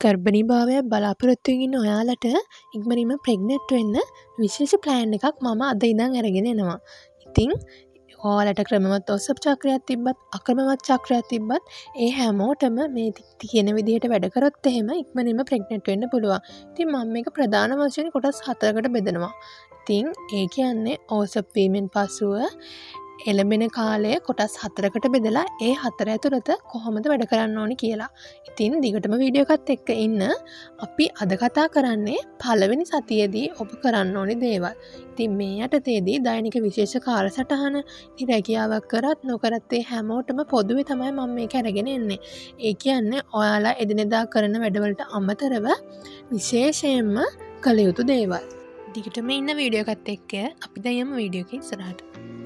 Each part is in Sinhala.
ගර්භණී භාවයක් බලාපොරොත්තු වෙන ඔයාලට ඉක්මනින්ම ප්‍රෙග්නන්ට් වෙන්න විශේෂ ප්ලෑන් එකක් මම අද ඉඳන් අරගෙන එනවා. ඉතින් ඔයාලට ක්‍රමවත් ඔසප් චක්‍රයක් තිබ්බත් අක්‍රමවත් චක්‍රයක් තිබ්බත් ඒ හැමෝටම මේ තියෙන විදිහට වැඩ කරොත් එහෙම ඉක්මනින්ම ප්‍රෙග්නන්ට් වෙන්න පුළුවන්. ඉතින් මම මේක ප්‍රධාන වශයෙන් කොටස් 4කට බෙදනවා. ඉතින් ඒ කියන්නේ ඔසප් වීමෙන් පසුව එළඹෙන කාලය කොටස් 4කට බෙදලා ඒ 4 ඇතුළත කොහොමද වැඩ කරන්න ඕනි කියලා. ඉතින් දිගටම වීඩියෝ එකත් එක්ක ඉන්න. අපි අද කතා කරන්නේ පළවෙනි සතියේදී ඔබ කරන්න ඕනි දේවල්. ඉතින් මේ යටතේදී දෛනික විශේෂ කාලසටහන ඉතින් රැකියාවක් කරත් නොකරත් ඒ හැමෝටම පොදුවේ තමයි මම මේක අරගෙන එන්නේ. ඒ කියන්නේ ඔයාලා එදිනෙදා කරන වැඩවලට අමතරව විශේෂයෙන්ම කළ යුතු දේවල්. දිගටම ඉන්න වීඩියෝ එකත් එක්ක අපි දැන් යමු වීඩියෝ එක ඉස්සරහට.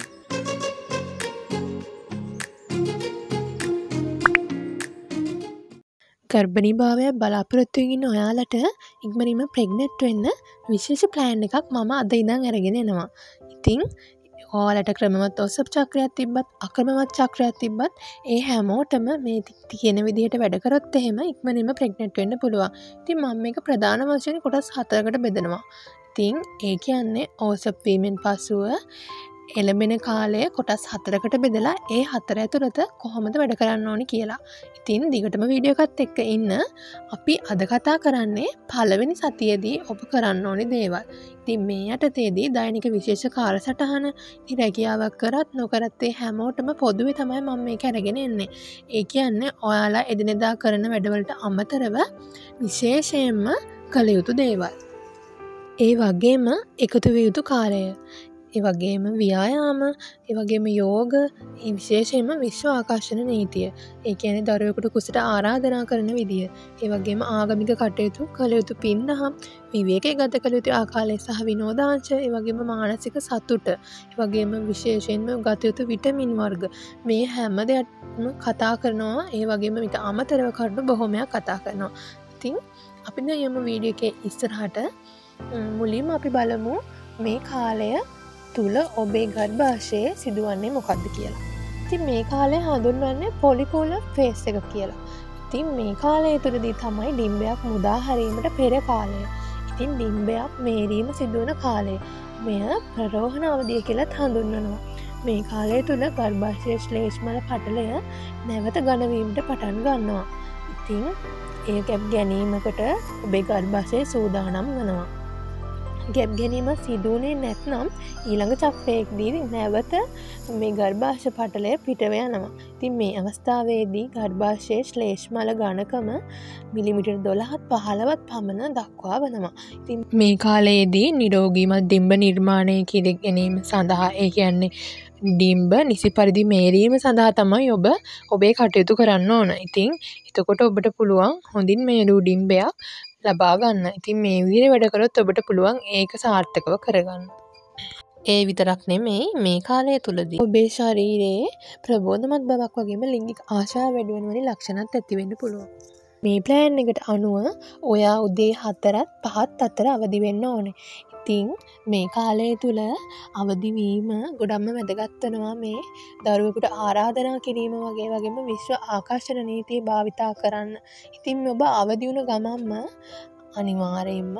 ගර්භණී භාවයක් බලාපොරොත්තු වෙන ඔයාලට ඉක්මනින්ම ප්‍රෙග්නන්ට් වෙන්න විශේෂ ප්ලෑන් එකක් මම අද ඉඳන් අරගෙන එනවා. ඉතින් ඔයාලට ක්‍රමවත් ඔසප් චක්‍රයක් තිබ්බත් අක්‍රමවත් චක්‍රයක් තිබ්බත් ඒ හැමෝටම මේ තියෙන විදිහට වැඩ කරොත් එහෙම ඉක්මනින්ම ප්‍රෙග්නන්ට් වෙන්න පුළුවන්. ඉතින් මම මේක ප්‍රධාන වශයෙන් කොටස් 4කට බෙදනවා. ඉතින් ඒ කියන්නේ ඔසප් වීමෙන් පසුව එළඹෙන කාලය කොටස් 4කට බෙදලා ඒ 4 ඇතුළත කොහොමද වැඩ කරන්න ඕනි කියලා. ඉතින් දිගටම වීඩියෝ එකත් එක්ක ඉන්න. අපි අද කතා කරන්නේ පළවෙනි සතියේදී ඔබ කරන්න ඕනි දේවල්. ඉතින් මේ යටතේදී දෛනික විශේෂ කාලසටහන ඉතින් රැකියාවක් කරත් නොකරත් ඒ හැමෝටම පොදුවේ තමයි මම මේක අරගෙන එන්නේ. ඒ කියන්නේ ඔයාලා එදිනෙදා කරන වැඩවලට අමතරව විශේෂයෙන්ම කළ යුතු දේවල්. ඒ වගේම එකතු විය යුතු කාලය. ඒ වගේම ව්‍යායාම, ඒ වගේම යෝග, ඒ විශේෂයෙන්ම විශ්ව ආකර්ෂණ නීතිය. ඒ කියන්නේ දරුවෙකුට කුසට ආරාධනා කරන විදිය. ඒ වගේම ආගමික කටයුතු කළ යුතු පින්දහම්, විවේකයේ ගත කළ යුතු ආකාරය සහ විනෝදාංශ, ඒ වගේම මානසික සතුට, ඒ වගේම විශේෂයෙන්ම ගත යුතු විටමින් වර්ග. මේ හැම දෙයක්ම කතා කරනවා. ඒ වගේම මේක අමතරව කරුණු බොහොමයක් කතා කරනවා. ඉතින් අපි දැන් යමු වීඩියෝ එකේ ඉස්සරහට. මුලින්ම අපි බලමු මේ කාලය තුල ඔබේ ගර්භාෂයේ සිදුවන්නේ මොකක්ද කියලා. ඉතින් මේ කාලය හඳුන්වන්නේ පොලිපෝලර් ෆේස් එක කියලා. ඉතින් මේ කාලය තුලදී තමයි ඩිම්බයක් මුදා හැරීමට පෙර කාලය. ඉතින් ඩිම්බයක් මේරීම සිදුවන කාලය. මෙය ප්‍රරෝහණ අවධිය කියලා හඳුන්වනවා. මේ කාලය තුල ගර්භාෂයේ ශ්ලේෂ්මල පටලය නැවත ඝන වීමට පටන් ගන්නවා. ඉතින් ඒ ගැප් ගැනීමකට ඔබේ ගර්භාෂය සූදානම් වෙනවා. ගැප් ගැනීම සිදුවුනේ නැත්නම් ඊළඟ චක්‍රයේදී නැවත මේ ගර්භාෂ පටලය පිටව යනවා. ඉතින් මේ අවස්ථාවේදී ගර්භාෂයේ ශ්ලේෂ්මල ඝනකම මිලිමීටර් 12ත් 15ත් පමණ දක්වා වෙනවා. ඉතින් මේ කාලයේදී නිරෝගීමත් ඩිම්බ නිර්මාණය කර ගැනීම සඳහා ඒ කියන්නේ ඩිම්බ නිසි පරිදි මේරීම සඳහා තමයි ඔබ ඔබේ කටයුතු කරන්න ඕන. ඉතින් එතකොට ඔබට පුළුවන් හොඳින් මේරූ ඩිම්බයක් ලබා ගන්න. ඉතින් මේ විදිහට වැඩ කරොත් ඔබට පුළුවන් ඒක සාර්ථකව කරගන්න. ඒ විතරක් නෙමෙයි මේ කාලය තුලදී ඔබේ ශරීරයේ ප්‍රබෝධමත් බවක් වගේම ලිංගික ආශාව වැඩි වෙන වැනි ලක්ෂණත් ඇති වෙන්න පුළුවන්. මේ ප්ලෑන් එකට අනුව ඔයා උදේ 4ත් 5ත් අතර අවදි වෙන්න ඕනේ. ඉතින් මේ කාලය තුල අවදි වීම ගොඩක්ම වැදගත් වෙනවා මේ දරුවෙකුට ආරාධනා කිරීම වගේම විශ්ව ආකර්ෂණ නීතිය භාවිතා කරන්න. ඉතින් ඔබ අවදි වුණ ගමන්ම අනිවාර්යයෙන්ම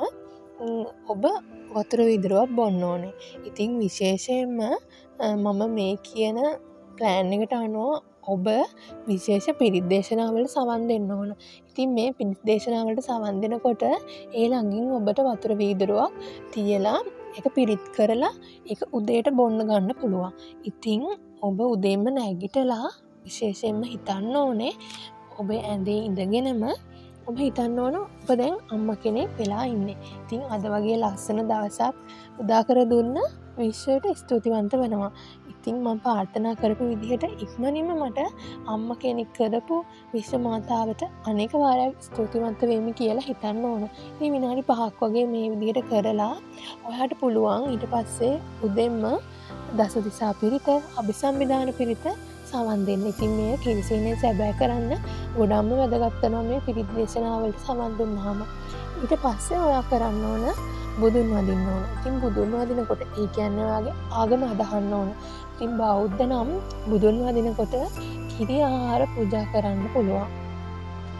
ඔබ වතුර විදුරුවක් බොන්න ඕනේ. ඉතින් විශේෂයෙන්ම මම මේ කියන ප්ලෑන් එකට අනුව ඔබ විශේෂ පිරිත් දේශනාවලට සවන් දෙන්න ඕන. ඉතින් මේ පිරිත් දේශනාවලට සවන් දෙනකොට ඒ ළඟින් ඔබට වතුර වීදුරුවක් තියලා ඒක පිරිත් කරලා ඒක උදේට බොන්න ගන්න පුළුවන්. ඉතින් ඔබ උදේම නැගිටලා විශේෂයෙන්ම හිතන්න ඕනේ ඔබ ඇඳේ ඉඳගෙනම ඔබ හිතන්න ඕන ඔබ දැන් අම්මා කෙනෙක් වෙලා ඉන්නේ. ඉතින් අද වගේ ලස්සන දවසක් උදා කර දුන්න විශ්වයට ස්තුතිවන්ත වෙනවා. ඉතින් මම ප්‍රාර්ථනා කරපු විදිහට ඉක්මනින්ම මට අම්මා කෙනෙක් කරපු විශ්ව මාතාවට අනේක වාරයක් ස්තුතිවන්ත වෙමි කියලා හිතන්න ඕන. ඉතින් විනාඩි 5ක් වගේ මේ විදිහට කරලා ඔයාට පුළුවන් ඊට පස්සේ උදෙන්ම දස දිසා පිරිත, අභිසම්විධාන පිරිත සවන් දෙන්න. ඉතින් මේ කිරිසීනේ සැබෑ කරන්න ගොඩක්ම වැදගත් වෙනවා මේ පිරිත් දේශනාවලට සවන් දුන්නාම. ඊට පස්සේ ඔයා කරන්න ඕන බුදුන් වදින්න ඕන. ඉතින් බුදුන් වදිනකොට ඒ කියන්නේ ඔයාගේ ආගම අදහන්න ඕන. ඉතින් බෞද්ධ නම් බුදුන් වදිනකොට කිරි ආහාර පූජා කරන්න පුළුවන්.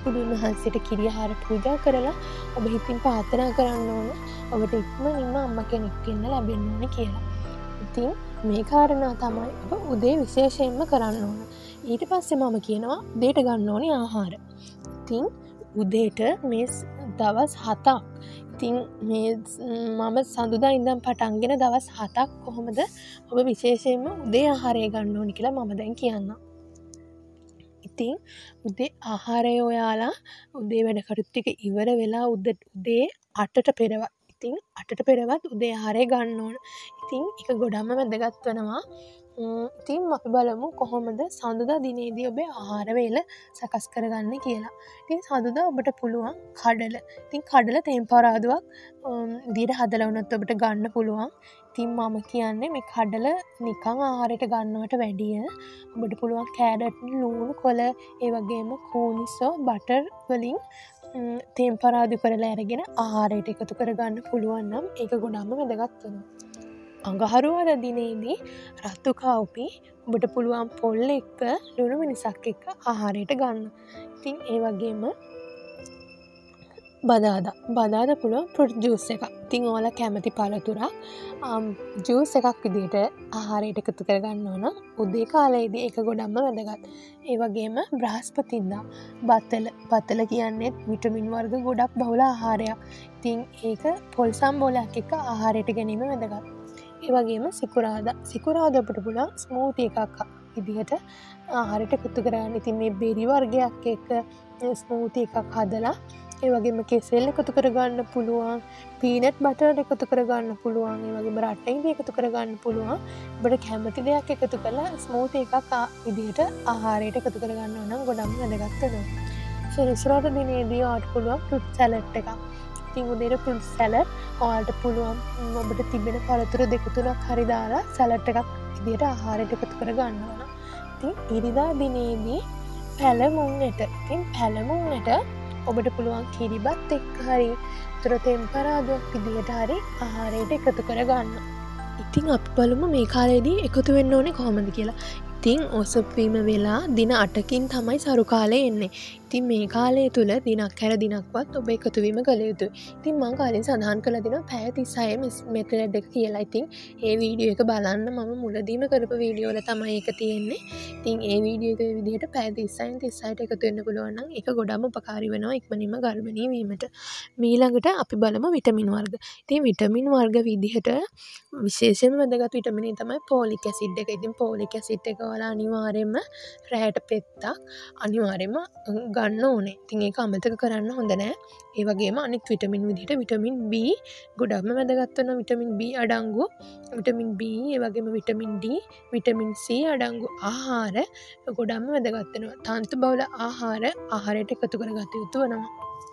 බුදුන් වහන්සේට කිරියාහාර පූජා කරලා ඔබ හිතින් ප්‍රාර්ථනා කරන්න ඕන ඔබට ඉක්මනින්ම අම්මා කෙනෙක් වෙන්න ලැබෙන්න ඕන කියලා. ඉතින් මේ කාරණා තමයි ඔබ උදේ විශේෂයෙන්ම කරන්න ඕන. ඊට පස්සේ මම කියනවා උදේට ගන්න ඕනේ ආහාර. ඉතින් උදේට මේ දවස් 7ක් ඉතින් මේ මම සඳුදා ඉඳන් පටන්ගෙන දවස් 7ක් කොහොමද ඔබ විශේෂයෙන්ම උදේ ආහාරය ගන්න ඕනි කියලා මම දැන් කියන්නම්. ඉතින් උදේ ආහාරය ඔයාලා උදේ වැඩ කටයුතු ටික ඉවර වෙලා උදේ 8ට පෙරවත් ඉතින් 8ට පෙරවත් උදේ ආහාරය ගන්න ඕන. ඉතින් ඒක ගොඩක්ම වැදගත් වෙනවා. ඉතින් අපි බලමු කොහොමද සඳුදා දිනේදී ඔබේ ආහාර වේල සකස් කරගන්න කියලා. ඉතින් සඳුදා ඔබට පුළුවන් කඩල. ඉතින් කඩල තෙම්පරාදුවක් විදිහට හදලා වුණත් ඔබට ගන්න පුළුවන්. ඉතින් මම කියන්නේ මේ කඩල නිකන් ආහාරයට ගන්නවට වැඩිය ඔබට පුළුවන් කෑරට්, ලුණු කොළ, ඒ වගේම කූනිසෝ, බටර් වලින් තෙම්පරාදු කරලා අරගෙන ආහාරයට එකතු කරගන්න පුළුවන් නම් ඒක ගොඩක්ම වැදගත් වෙනවා. අඟහරුවාදා දිනේදී රතු කව්පි ඔබට පුළුවන් පොල් එක්ක ලුණු මිනිසක් එක්ක ආහාරයට ගන්න. ඉතින් ඒ වගේම බදාදා පුළුවන් ෆෘට් ජූස් එකක්. ඉතින් ඔයාලා කැමති පළතුරක් ජූස් එකක් විදිහට ආහාරයට එකතු කරගන්න ඕන. උදේ කාලයේදී ඒක ගොඩක්ම වැදගත්. ඒ වගේම බ්‍රහස්පතින්දා බතල කියන්නේ විටමින් වර්ග ගොඩක් බහුල ආහාරයක්. ඉතින් ඒක පොල් සම්බෝලයක් එක්ක ආහාරයට ගැනීම වැදගත්. ඒ වගේම සිකුරාදා අපිට පුළුවන් ස්මූති එකක් විදිහට ආහාරයට එකතු කරගන්න. ඉතින් මේ බෙරි වර්ගයක් එක්ක ස්මූති එකක් හදලා ඒ වගේම කෙසෙල් එකතු කරගන්න පුළුවන්, පීනට් බටර් එකතු කරගන්න පුළුවන්, ඒ වගේම රට්ටයින් එකතු කරගන්න පුළුවන්. ඔබට කැමති දෙයක් එකතු කරලා ස්මූති එකක් විදිහට ආහාරයට එකතු කරගන්න ඕන නම් ගොඩක්ම වැදගත් වෙනවා. සෙනසුරාදා දිනේදී ඔයාලට පුළුවන් ෆෘට් සැලඩ් එකක්. ඉතින් උදේට ෆෘට් සැලඩ් ඔයාලට පුළුවන් ඔබට තිබෙන පළතුරු දෙක තුනක් හරි දාලා සැලඩ් එකක් විදිහට ආහාරයට එකතු කරගන්න ඕන. ඉතින් ඉරිදා දිනේදී පැලමුන්නට. ඉතින් පැලමුන්නට ඔබට පුළුවන් කිරිබත් එක්ක හරි උතර තෙම්පරාදුවක් විදිහට හරි ආහාරයට එකතු කරගන්න. ඉතින් අපි බලමු මේ කාලේදී එකතු වෙන්න ඕනේ කොහොමද කියලා. ඉතින් ඔසප්වීම වෙලා දින 8කින් තමයි සරු කාලේ එන්නේ. ඉතින් මේ කාලය තුල දිනක් හැර දිනක්වත් ඔබ එකතු වීම කළ යුතුයි. ඉතින් මම කලින් සඳහන් කළා දෙනවා පැය 36 මෙතඩ් එක කියලා. ඉතින් ඒ වීඩියෝ එක බලන්න මම මුලදීම කරපු වීඩියෝ වල තමයි ඒක තියෙන්නේ. ඉතින් ඒ වීඩියෝ එක විදිහට පැය 36ට එකතු වෙන්න පුළුවන් නම් ඒක ගොඩක්ම උපකාරී වෙනවා ඉක්මනින්ම ගර්භණී වීමට. ඊළඟට අපි බලමු විටමින් වර්ග. ඉතින් විටමින් වර්ග විදිහට විශේෂයෙන්ම වැදගත් විටමින් තමයි පෝලික් ඇසිඩ් එක. ඉතින් පෝලික් ඇසිඩ් එක ඔයාලා අනිවාර්යයෙන්ම රැයට පෙත්තක් අනිවාර්යයෙන්ම ගන්න ඕනේ. ඉතින් ඒක අමතක කරන්න හොඳ නෑ. ඒ වගේම අනිත් විටමින් විදිහට විටමින් B ගොඩක්ම වැදගත් වෙනවා. විටමින් B අඩංගු විටමින් B ඒ වගේම විටමින් D, විටමින් C අඩංගු ආහාර ගොඩක්ම වැදගත් වෙනවා. තන්තු බහුල ආහාරයට එකතු කරගත යුතු වෙනවා.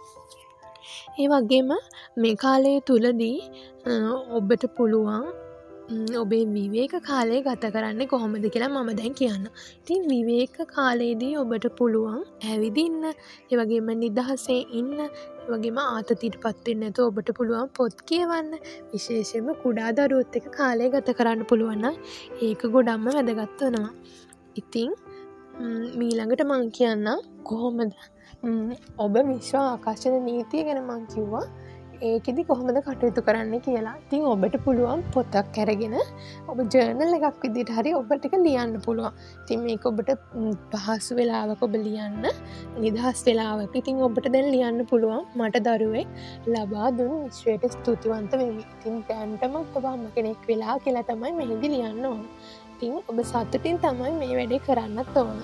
ඒ වගේම මේ කාලය තුලදී ඔබට පුළුවන් ඔබේ විවේක කාලය ගත කරන්නේ කොහොමද කියලා මම දැන් කියන්න. ඉතින් විවේක කාලයේදී ඔබට පුළුවන් ඇවිදින්න, ඒ වගේම නිදහසේ ඉන්න, ඒ වගේම ආතතියටපත් වෙන්නේ නැතුව ඔබට පුළුවන් පොත් කියවන්න. විශේෂයෙන්ම කුඩා දරුවොත් එක්ක කාලය ගත කරන්න පුළුවන් නම් ඒක ගොඩක්ම වැදගත් වෙනවා. ඉතින් ඊළඟට මම කියන්නම් කොහොමද ඔබ විශ්ව ආකර්ෂණ නීතිය ගැන මම කිව්වා. ඒකෙදි කොහොමද කටයුතු කරන්න කියලා. ඉතින් ඔබට පුළුවන් පොතක් අරගෙන ඔබ ජර්නල් එකක් විදිහට හරි ඔබට ටික ලියන්න පුළුවන්. ඉතින් මේක ඔබට පහසු වෙලාවක ඔබ ලියන්න, නිදහස් වෙලාවක. ඉතින් ඔබට දැන් ලියන්න පුළුවන් මට දරුවෙක් ලබා දුන් විශ්වයට ස්තුතිවන්ත වෙමි. ඉතින් දැන්ටම ඔබ අම්ම කෙනෙක් වෙලා කියලා තමයි මෙහිදී ලියන්න ඕන. ඉතින් ඔබ සතුටින් තමයි මේ වැඩේ කරන්නත් ඕන.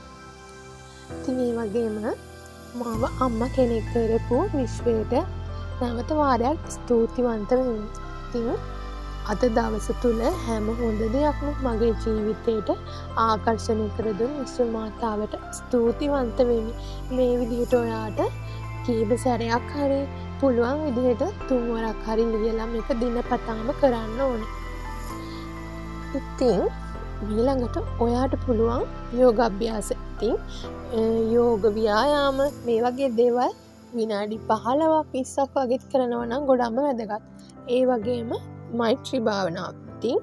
ඉතින් මේ වගේම මම අම්මා කෙනෙක් කරපු විශ්වයට නැවත වාරයක් ස්තුතිවන්ත වෙමි. ඉතින් අද දවස තුල හැම හොඳ දෙයක්ම මගේ ජීවිතයට ආකර්ෂණය කර දුන් විශ්ව මාතාවට ස්තුතිවන්ත වෙමි. මේ විදිහට ඔයාට කීප සැරයක් හරි පුළුවන් විදිහට 3 වරක් හරි ලියලා මේක දිනපතාම කරන්න ඕනේ. ඉතින් ඊළඟට ඔයාට පුළුවන් යෝග අභ්‍යාස. ඉතින් යෝග ව්‍යායාම මේ වගේ දේවල් විනාඩි 15ක් 20ක් වගේත් කරනවා නම් ගොඩක්ම වැදගත්. ඒ වගේම මෛත්‍රී භාවනාව. ඉතින්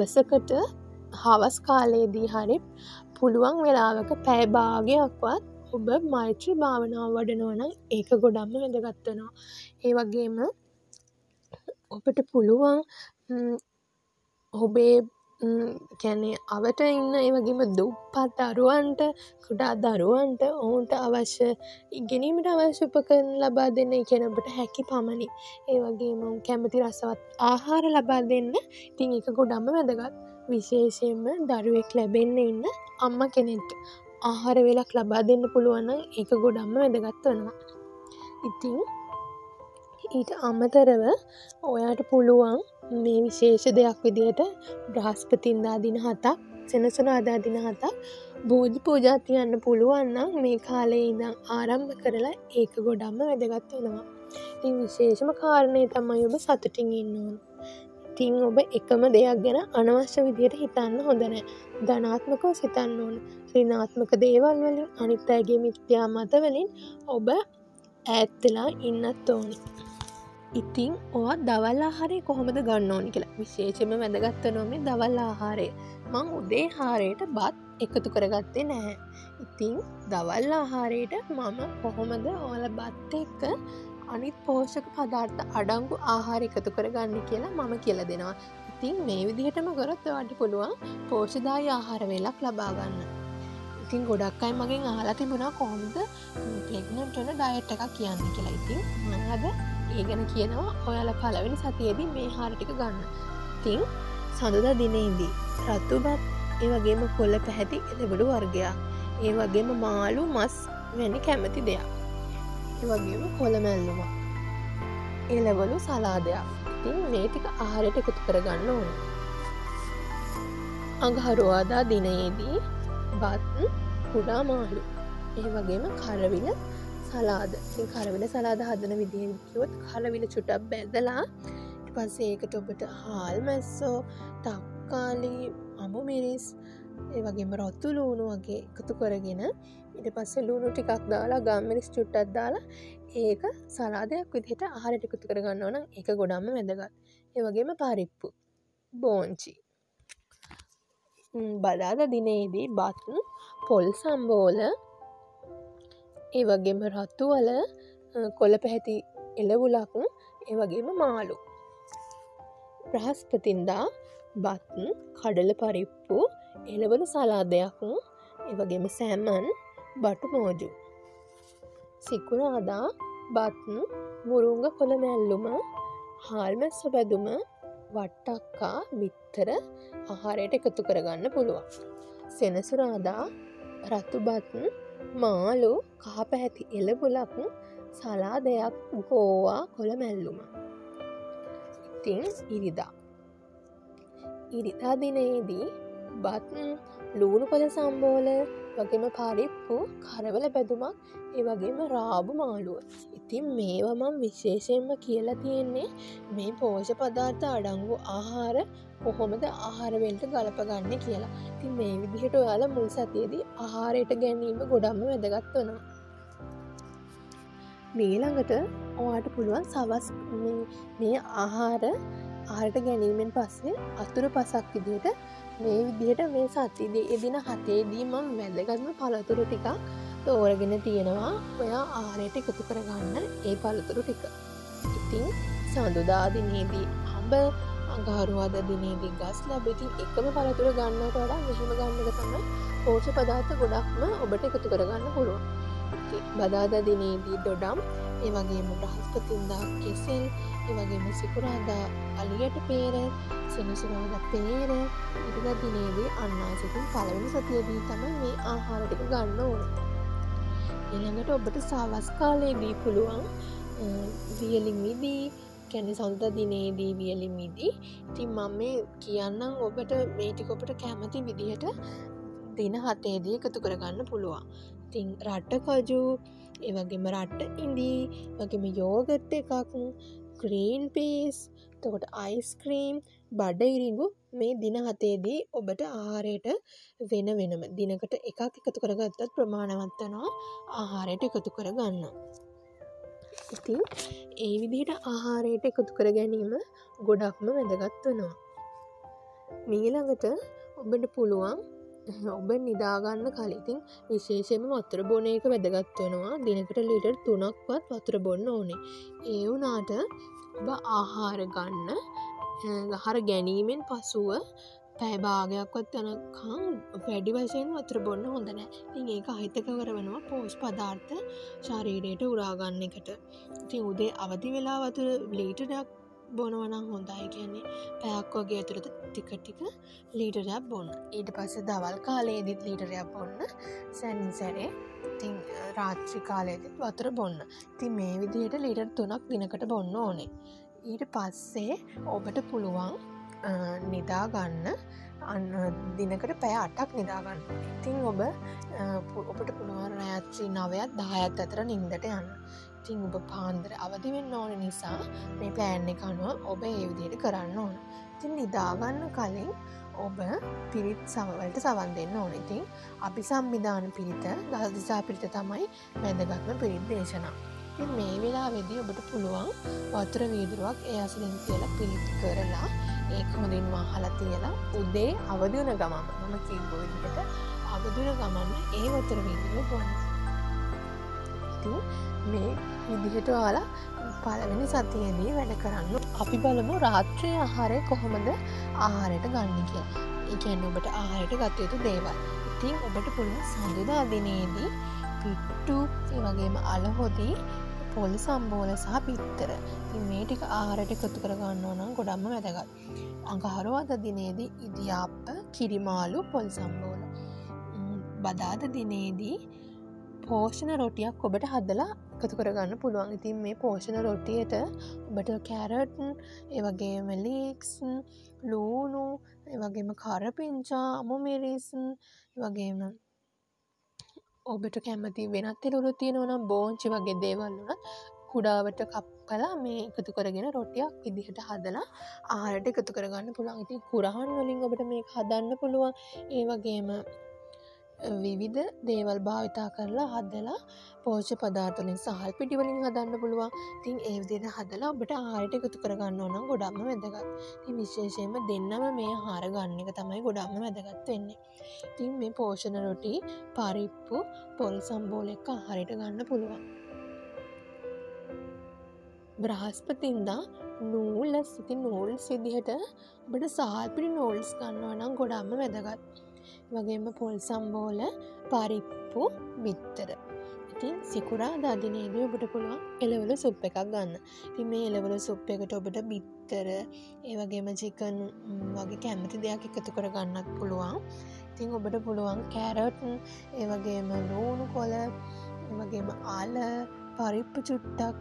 දවසකට හවස් කාලයේදී හරි පුළුවන් වෙලාවක පැය භාගයක්වත් ඔබ මෛත්‍රී භාවනාව වඩනවා නම් ඒක ගොඩක්ම වැදගත් වෙනවා. ඒ වගේම ඔබට පුළුවන් ඔබේ කියන්නේ අවට ඉන්න ඒ වගේම දුප්පත් දරුවන්ට කුඩා දරුවන්ට ඔවුන්ට අවශ්‍ය ඉගෙනීමට අවශ්‍ය උපකරණ ලබා දෙන්න. ඒ කියන්නේ ඔබට හැකි පමණින් ඒ වගේම කැමති රසවත් ආහාර ලබා දෙන්න. ඉතින් ඒක ගොඩක්ම වැදගත්. විශේෂයෙන්ම දරුවෙක් ලැබෙන්න ඉන්න අම්මා කෙනෙක්ට ආහාර වේලක් ලබා දෙන්න පුළුවන් නම් ඒක ගොඩක්ම වැදගත් වෙනවා. ඉතින් ඊට අමතරව ඔයාට පුළුවන් මේ විශේෂ දෙයක් විදිහට බ්‍රහස්පතින්දා දින 7ක් සෙනසුරාදා දින 7ක් බෝධි පූජා තියන්න පුළුවන් නම් මේ කාලේ ඉඳන් ආරම්භ කරලා ඒක ගොඩක්ම වැදගත් වෙනවා. ඉතින් විශේෂම කාරණේ තමයි ඔබ සතුටින් ඉන්න ඕන. ඉතින් ඔබ එකම දෙයක් ගැන අනවශ්‍ය විදිහට හිතන්න හොඳ නැහැ. ධනාත්මකව හිතන්න ඕන. ඍණාත්මක දේවල් වලින් අනිත් අයගේ මිත්‍යා මත වලින් ඔබ ඈත් වෙලා ඉන්නත් ඕනේ. ඉතින් ඔයා දවල් ආහාරය කොහොමද ගන්න ඕනි කියලා විශේෂයෙන්ම වැදගත් වෙනවා මේ දවල් ආහාරය. මං උදේ ආහාරයට බත් එකතු කරගත්තේ නැහැ. ඉතින් දවල් ආහාරයට මම කොහොමද ඔයාලා බත් එක්ක අනිත් පෝෂක පදාර්ථ අඩංගු ආහාර එකතු කරගන්න කියලා මම කියලා දෙනවා. ඉතින් මේ විදිහටම කරොත් ඔයාට පුළුවන් පෝෂ්‍යදායී ආහාර වේලක් ලබා ගන්න. ඉතින් ගොඩක් අය මගෙන් අහලා තිබුණා කොහොමද ප්‍රෙග්නන්ට් වෙන ඩයට් එකක් කියන්නේ කියලා. ඉතින් මම අද ඒ ගැන කියනවා ඔයාලා පළවෙනි සතියේදී මේ ආහාර ටික ගන්න. ඉතින් සඳුදා දිනේදී රතුබත් ඒ වගේම කොළ පැහැති එළවලු වර්ගයක්. ඒ වගේම මාළු මස් වැනි කැමති දෙයක්. ඒ වගේම කොළ මැල්ලුම. එළවලු සලාදයක්. ඉතින් මේ ටික ආහාරයට එකතු කරගන්න ඕනේ. අඟහරුවාදා දිනයේදී බත් කුඩා මාළු. ඒ වගේම කරවිල සලාද. ඉතින් කරවිල සලාද හදන විදිහෙන් කිව්වොත් කරවිල චුට්ටක් බැදලා ඊට පස්සේ ඒකට ඔබට හාල් මැස්සෝ, තක්කාලි, අමු මිරිස්, ඒ වගේම රතු ලුණු වගේ එකතු කරගෙන ඊට පස්සේ ලුණු ටිකක් දාලා ගම්මිරිස් චුට්ටක් දාලා ඒක සලාදයක් විදිහට ආහාරයට එකතු කරගන්න ඕන. ඒක ගොඩක්ම වැදගත්. ඒ වගේම පරිප්පු, බෝංචි. බදාදා දිනේදී බත්, පොල් සම්බෝල, ඒ වගේම රතු වල කොළ පැහැති එළවුලක්, ඒ වගේම මාළු. බ්‍රහස්පතින්දා බත්, කඩල පරිප්පු, එළවලු සලාදයක්, ඒ වගේම සෑමන්, බටු මෝජු. සිකුරාදා බත්, මුරුංග කොළ මැල්ලුම, හාල් මැස්ස බැදුම, වට්ටක්කා, බිත්තර ආහාරයට එකතු කරගන්න පුළුවන්. සෙනසුරාදා රතුබත්, මාළු, කහ පැහැති එළවලක්, සලාදයක්, ගෝවා කොළ මැල්ලුම. ඉතින් ඉරිදා දිනේදී බත්, ලුණු කොළ සම්බෝල, වගේම පරිප්පු, කරවල බැදුමක්, ඒ වගේම රාබු මාළුව. ඉතින් මේවා මම විශේෂයෙන්ම කියලා තියෙන්නේ මේ පෝෂක පදාර්ථ අඩංගු ආහාර කොහොමද ආහාර වලට ගලපගන්නේ කියලා. ඉතින් මේ විදිහට ඔයාලා මුල් සතියේදී ආහාරයට ගැනීම ගොඩක්ම වැදගත් වෙනවා. ඊළඟට ඔයාට පුළුවන් සවස් මේ ආහාරයට ගැනීමෙන් පස්සේ අතුරු පසක් විදිහට මේ විදිහට මේ සතියේදී දින 7ේදී මම වැදගත්ම පළතුරු ටිකක් තෝරගෙන තියෙනවා ඔයා ආහාරයට එකතු කරගන්න ඒ පළතුරු ටික. ඉතින් සඳුදා දිනේදී අඹ, අඟහරුවාදා දිනේදී ගස් ලැබ. ඉතින් එකම පළතුරු ගන්නවට වඩා මෙහෙම ගන්න එක තමයි පෝෂක පදාර්ථ ගොඩක්ම ඔබට එකතු කරගන්න පුළුවන්. බදාදා දිනේදී දොඩම්, ඒ වගේම බ්‍රහස්පතින්දා කෙසෙල්, ඒ වගේම සිකුරාදා අලියට පේර, සෙනසුරාදා පේර, ඉරිදා දිනේදී අන්නාසිකින් පළවෙනි සතියේදී තමයි මේ ආහාර ටික ගන්න ඕනේ. ඊළඟට ඔබට සවස් කාලේදී පුළුවන් වියලි මිදි, කියන්නේ සඳුදා දිනේදී වියලි මිදි. ඉතින් මම මේ කියන්නම් ඔබට මේ ටික ඔබට කැමති විදිහට දින 7ේදී එකතු කරගන්න පුළුවන්. ඉතින් රට කජු, ඒ වගේම රට ඉඳි, වගේම යෝගට් එකක්, ග්‍රීන් පීස්, එතකොට අයිස්ක්‍රීම්, බඩ ඉරිඟු මේ දින 7ේදී ඔබට ආහාරයට වෙනම දිනකට එකක් එකතු කරගත්තත් ප්‍රමාණවත් වෙනවා ආහාරයට එකතු කරගන්න. ඉතින් ඒ විදිහට ආහාරයට එකතු කර ගැනීම ගොඩක්ම වැදගත් වෙනවා. ඊළඟට ඔබට පුළුවන් ඔබ නිදාගන්න කලින් ඉතින් විශේෂයෙන්ම වතුර බොන එක වැදගත් වෙනවා. දිනකට ලීටර් 3ක්වත් වතුර බොන්න ඕනේ. ඒ වුණාට ඔබ ආහාර ගැනීමෙන් පසුව පැය භාගයක්වත් යනකම් වැඩි වශයෙන් වතුර බොන්න හොඳ නැහැ. ඉතින් ඒක අහිතකර වෙනවා පෝෂ්‍ය පදාර්ථ ශරීරයට උරා ගන්න එකට. ඉතින් උදේ අවදි වෙලා වතුර ලීටරයක් බොනවා නම් හොඳයි. කියන්නේ පැයක් වගේ ඇතුළත ටික ලීටරයක් බොන්න. ඊට පස්සේ දවල් කාලයේදීත් ලීටරයක් බොන්න. සැරේ ඉතින් රාත්‍රී කාලයේදීත් වතුර බොන්න. ඉතින් මේ විදිහට ලීටර් 3ක් දිනකට බොන්න ඕනේ. ඊට පස්සේ ඔබට පුළුවන් නිදා ගන්න දිනකට පැය 8ක් නිදා ගන්න. ඉතින් ඔබට පුළුවන් රාත්‍රී 9ත් 10ත් අතර නිින්දට යන්න. ඉතින් ඔබ පාන්දර අවදි වෙන්න ඕන නිසා මේ ප්ලෑන් එක අනුව ඔබ ඒ විදිහට කරන්න ඕන. ඉතින් නිදා ගන්න කලින් ඔබ පිරිත් වලට සවන් දෙන්න ඕන. ඉතින් අපි සම්විධාන පිරිත, දහදිසා පිරිත තමයි වැදගත්ම පිරිත් දේශනා. ඉතින් මේ වෙලාවේදී ඔබට පුළුවන් වතුර වීදුරුවක් ඒ අසලින් තියලා පිරිත් කරලා ඒක හොඳින් වහලා තියලා උදේ අවදි වෙන ගමන් මම කියපු විදිහට අවදි වෙන ගමන් ඒ වතුර වීදුරුව බොන්න. ඉතින් මේ විදිහට ඔයාලා පළවෙනි සතියේදී වැඩ කරන්න. අපි බලමු රාත්‍රී ආහාරය කොහොමද ආහාරයට ගන්න කියලා. ඒ කියන්නේ ඔබට ආහාරයට ගත යුතු දේවල්. ඉතින් ඔබට පුළුවන් සඳුදා දිනේදී පිට්ටු, ඒ වගේම අලහොදි, පොල් සම්බෝල සහ බිත්තර. ඉතින් මේ ටික ආහාරයට එකතු කර ගන්නවා නම් ගොඩක්ම වැදගත්. අඟහරුවාදා දිනේදී ඉදියාප්ප, කිරිමාළු, පොල් සම්බෝල. බදාදා දිනේදී පෝෂණ රොටියක් ඔබට හදලා එකතු කරගන්න පුළුවන්. ඉතින් මේ පෝෂණ රොටියට ඔබට කැරට්, ඒ වගේම ලීක්ස්, ලූණු, ඒ වගේම කරපිංචා, අමු මිරිස්, ඒ වගේම ඔබට කැමති වෙනත් එළවලු තියෙනවා නම් බෝංචි වගේ දේවල් උනත් කුඩාවට කපලා මේ එකතු කරගෙන රොටියක් විදිහට හදලා ආහාරයට එකතු කරගන්න පුළුවන්. ඉතින් කුරහන් වලින් ඔබට මේක හදන්න පුළුවන්. ඒ වගේම විවිධ දේවල් භාවිතා කරලා හදලා පෝෂ්‍ය පදාර්ථ වලින් සහල් පිටි වලින් හදන්න පුළුවන්. ඉතින් ඒ විදිහට හදලා ඔබට ආහාරයට එකතු කරගන්න ඕන නම් ගොඩක්ම වැදගත්. ඉතින් විශේෂයෙන්ම දෙන්නම මේ ආහාර ගන්න එක තමයි ගොඩක්ම වැදගත් වෙන්නේ. ඉතින් මේ පෝෂණ රොටි, පරිප්පු, පොල් සම්බෝල එක්ක ආහාරයට ගන්න පුළුවන්. බ්‍රහස්පතින්දා නූල්ස්, ඉතින් නූල්ස් විදිහට ඔබට සහල් පිටි නූල්ස් ගන්නවා නම් ගොඩක්ම වැදගත්. වගේම පොල් සම්බෝල, පරිප්පු, බිත්තර. ඉතින් සිකුරාදා දිනේදී ඔබට පුළුවන් එළවලු සුප් එකක් ගන්න. ඉතින් මේ එළවලු සුප් එකට ඔබට බිත්තර, ඒ වගේම චිකන් වගේ කැමති දෙයක් එකතු කර ගන්නත් පුළුවන්. ඉතින් ඔබට පුළුවන් කැරට්, ඒ වගේම ලූණු කොළ, ඒ වගේම ආල, පරිප්පු චුට්ටක්,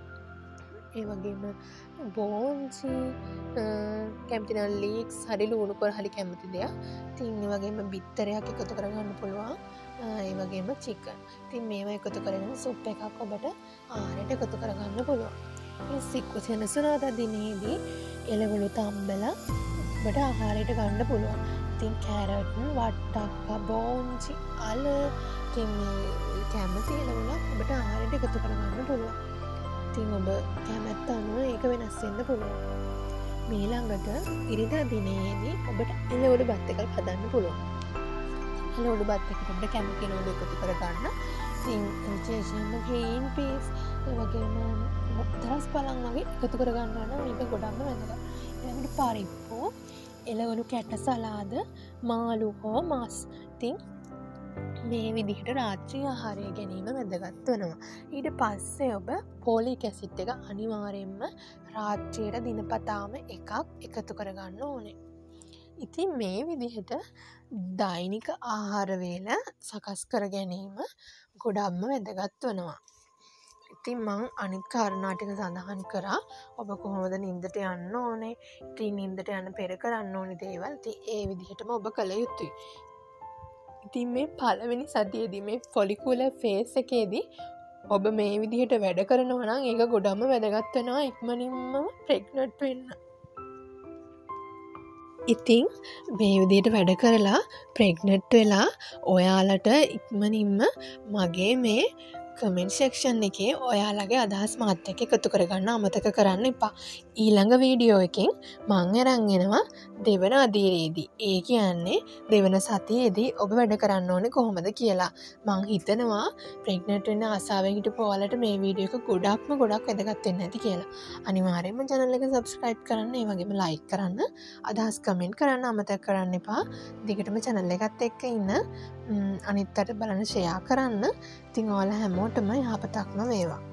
ඒ වගේම බෝංචි, කැමති නම් ලීක්ස්, හරි ලූණු කොළ හරි කැමති දෙයක්. ඉතින් ඒ වගේම බිත්තරයක් එකතු කරගන්න පුළුවන්. ඒ වගේම චිකන්. ඉතින් මේවා එකතු කරගෙන සුප් එකක් ඔබට ආහාරයට එකතු කරගන්න පුළුවන්. ඉතින් සෙනසුරාදා දිනේදී එළවලු තම්බලා ඔබට ආහාරයට ගන්න පුළුවන්. ඉතින් කැරට්, වට්ටක්ක, බෝංචි, අල, ඉතින් කැමති එළවලුක් ඔබට ආහාරයට එකතු කරගන්න පුළුවන්. ඉතින් ඔබ කැමැත්ත අනුව ඒක වෙනස් වෙන්න පුළුවන්. ඊළඟට ඉරිදා දිනේදී ඔබට එළවලු බත් එකක් හදන්න පුළුවන්. එළවලු බත් එකට ඔබට කැමති එළවලු එකතු කරගන්න. ඉතින් විශේෂයෙන්ම ග්‍රීන් පීස්, ඒ වගේම දරස් බලන් වගේ එකතු කරගන්නවා නම් මේක ගොඩක්ම වැදගත්. ඊළඟට පරිප්පු, එළවලු කැට සලාද, මාළු හෝ මාස්. ඉතින් මේ විදිහට රාත්‍රී ආහාරය ගැනීම වැදගත් වෙනවා. ඊට පස්සේ ඔබ පෝලික් ඇසිඩ් එක අනිවාර්යෙන්ම රාත්‍රියට දිනපතාම එකක් එකතු කරගන්න ඕනේ. ඉතින් මේ විදිහට දෛනික ආහාර වේල සකස් කර ගැනීම ගොඩක්ම වැදගත් වෙනවා. ඉතින් මං අනිත් කාරණා ටික සඳහන් කරා. ඔබ කොහොමද නිින්දට යන්න ඕනේ, ඉතින් නිින්දට යන පෙර කරන්න ඕනේ දේවල්. ඉතින් ඒ විදිහටම ඔබ කළ යුතුයි. ඉතින් මේ පළවෙනි සතියේදී මේ ෆොලිකුලර් ෆේස් එකේදී ඔබ මේ විදිහට වැඩ කරනවා නම් ඒක ගොඩක්ම වැදගත් වෙනවා ඉක්මනින්ම ප්‍රෙග්නන්ට් වෙන්න. ඉතින් මේ විදිහට වැඩ කරලා ප්‍රෙග්නන්ට් වෙලා ඔයාලට ඉක්මනින්ම මගේ මේ කමෙන්ට් සෙක්ෂන් එකේ ඔයාලගේ අදහස් මාත් එක්ක එකතු කරගන්න අමතක කරන්න එපා. ඊළඟ වීඩියෝ එකෙන් මං අරන් එනවා දෙවන අදියරේදී. ඒ කියන්නේ දෙවන සතියේදී ඔබ වැඩ කරන්න ඕනේ කොහොමද කියලා. මං හිතනවා ප්‍රෙග්නන්ට් වෙන්න ආසාවෙන් හිටපු ඔයාලට මේ වීඩියෝ එක ගොඩක් වැදගත් වෙන්න ඇති කියලා. අනිවාර්යෙන්ම channel එක subscribe කරන්න, ඒ වගේම like කරන්න, අදහස් කමෙන්ට් කරන්න අමතක කරන්න එපා. දිගටම channel එකත් එක්ක ඉන්න, අනිත් අයට බලන්න share කරන්න. ඉතින් ඔයාලා හැමෝටම යහපතක්ම වේවා.